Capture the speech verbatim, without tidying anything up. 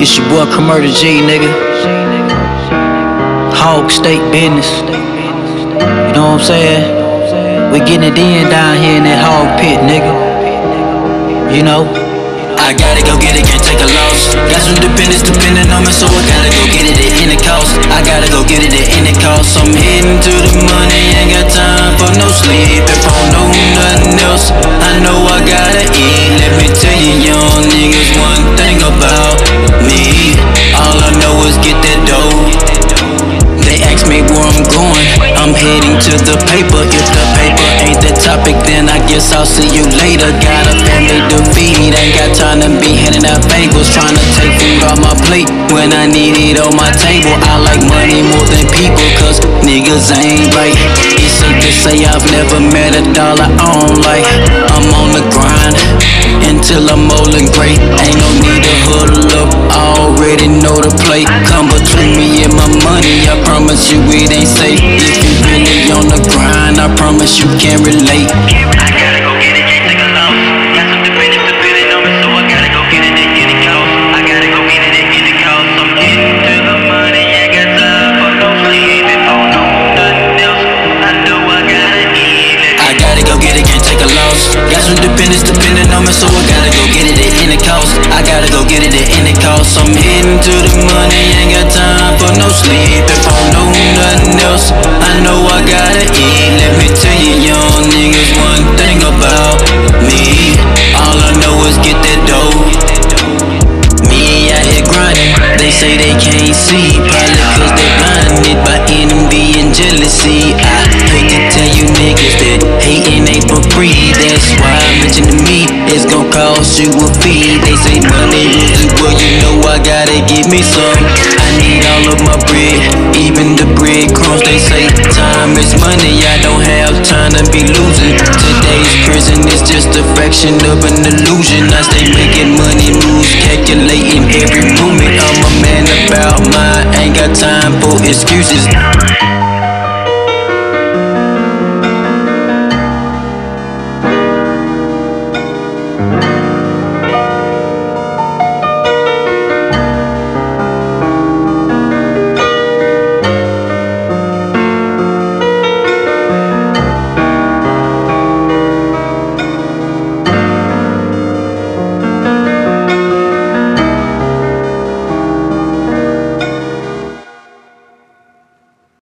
It's your boy Commercial G, nigga. Hog State Business. You know what I'm saying? We getting it in down here in that hog pit, nigga. You know? I gotta go get it, can't take a loss. Got some dependents depending on me, so I gotta go get it at any cost. I gotta go get it at any cost. I'm heading to the money, ain't got time for no sleep. If I don't know nothing else, I know I gotta eat. Let me tell you young niggas one thing about me. All I know is get that dough. They ask me where I'm going, I'm heading to the paper. If the paper ain't the topic, then I guess I'll see you later. Got a family to feed, ain't got time to be handing out favors. Trying to take food off my plate when I need it on my table. I like money more than people, cause niggas ain't right. It's safe to say I've never met a dollar I don't like. I'm on the grind until I'm old and gray. Ain't no need to huddle up, I already know the play. Come between me and my money, I promise you it ain't safe. If you really on the grind, I promise you can't relate. I gotta go get it, can't take a loss. Got some dependents depending on me, so I gotta go get it at any cost. I gotta go get it at any cost. I'm getting to the money, ain't got time for no sleep. If I don't know nothing else, I know I gotta eat. I gotta go get it, can't take a loss. Got some dependents depending on me, so I gotta go get it at any cost. I gotta go get it at any cost. I'm heading to the money, ain't got time for no sleep. If I don't know nothing else, I know I gotta eat. Let me tell you young niggas one thing about me. All I know is get that dough. Me out here grinding, they say they can't see. Probably cause they blinded by envy and jealousy. I hate to tell you niggas that hating ain't for free. That's why I mention to me, it's gon' cost you a fee. They say money rules the world, you know I gotta give me some. I need all of my bread, even the breadcrumbs. They say time is money, I don't have time to be losing. Today's prison is just a fraction of an illusion. I stay making money moves, calculating every movement. I'm a man about mine, ain't got time for excuses.